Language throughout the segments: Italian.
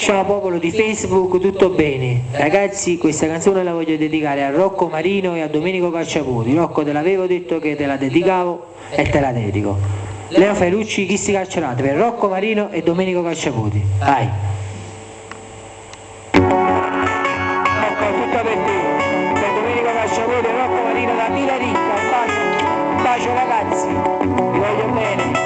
Ciao popolo di Facebook, tutto bene? Ragazzi, questa canzone la voglio dedicare a Rocco Marino e a Domenico Cacciaputi. Rocco, te l'avevo detto che te la dedicavo e te la dedico. Leo Ferucci, Chi si carcerate per Rocco Marino e Domenico Cacciaputi. Vai! Ecco, tutto per te, per Domenico Cacciaputi e Rocco Marino da Mila Ricca. Un bacio ragazzi, vi voglio bene.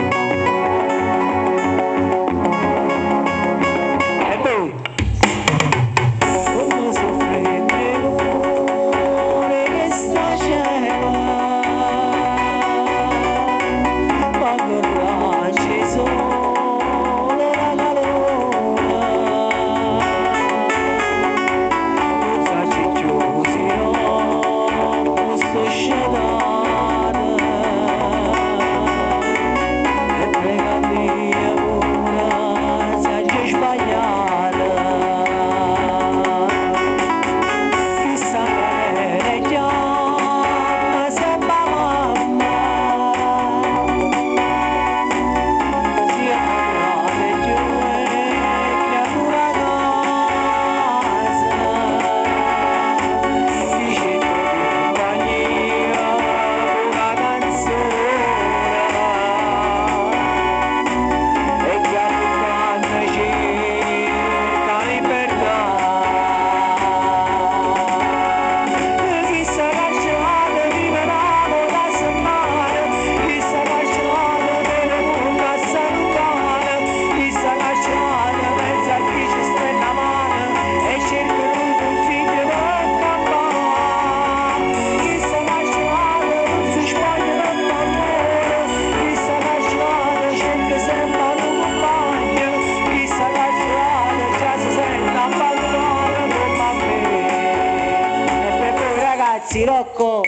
Rocco!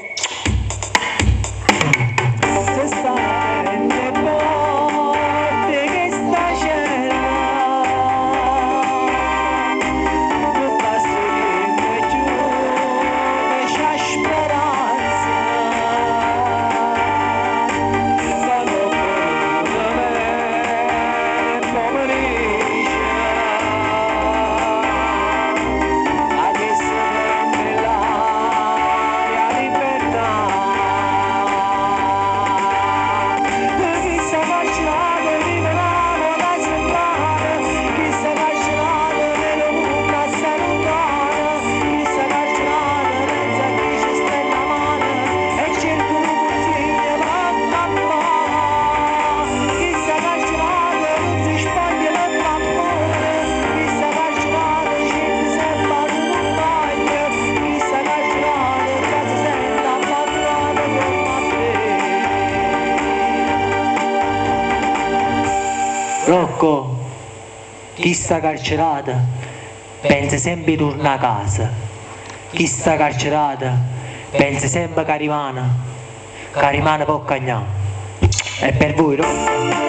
Rocco, chi sta carcerata pensa sempre di tornare a casa. Chi sta carcerata pensa sempre che rimane può cagnare. È per voi, Rocco?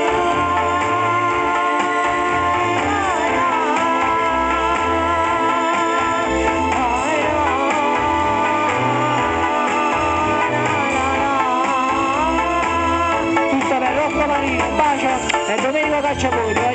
Bacio e Domenico Cacciaputi.